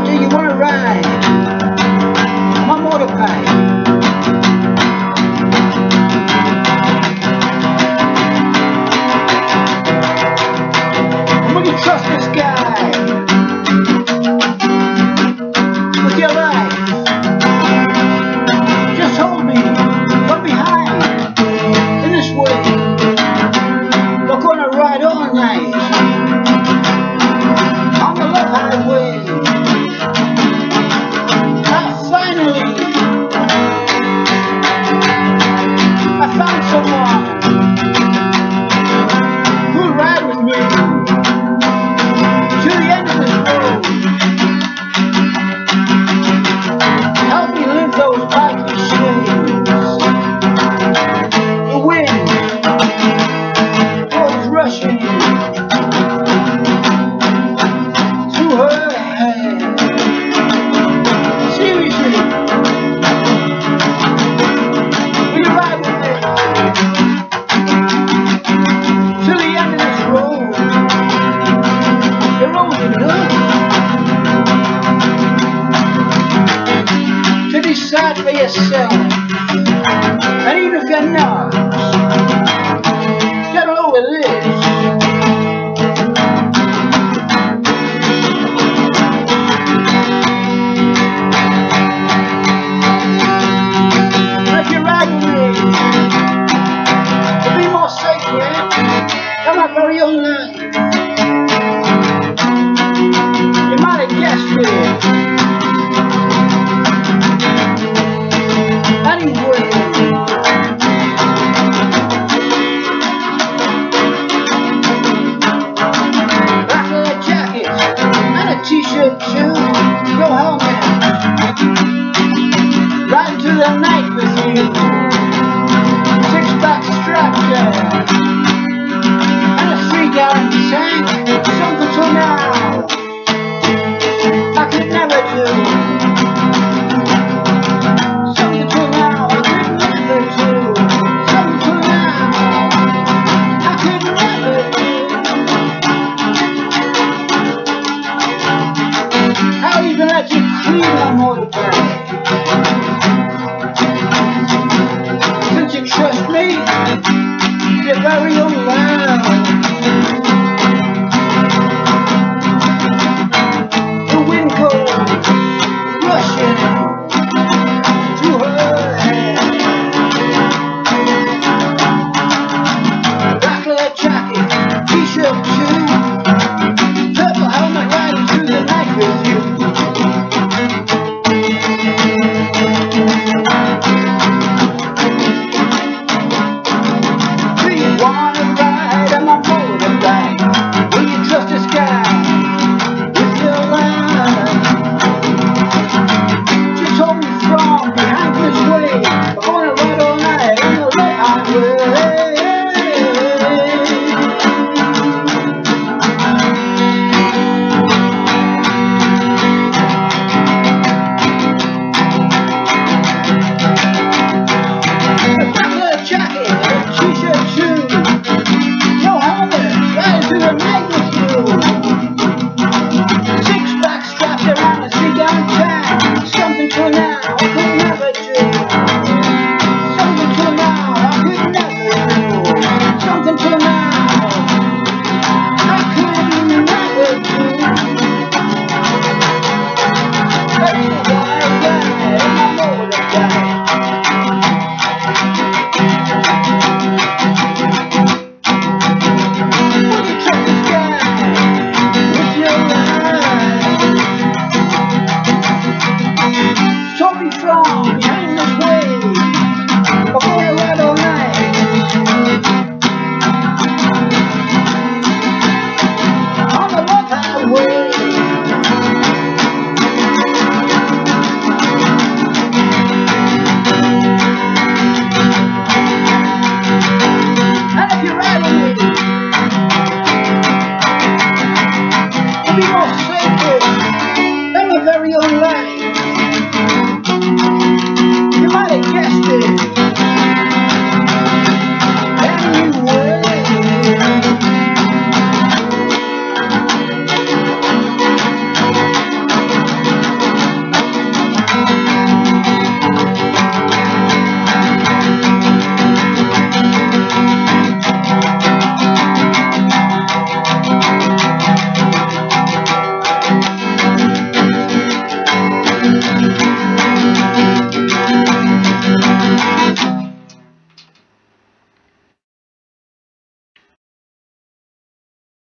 Do you want to ride my motorbike? Will you trust this guy with your life? Just hold me from behind in this way. We're gonna ride all night on the love highway. I found someone who'll ride with me to the end of this road. Help me live those lively shades. The wind was rushing through her hair. Seriously, will you ride with me to the end of this road? The road enough to decide for yourself. And even if you're not, get over this. If you ride with me to be more sacred than my very own life.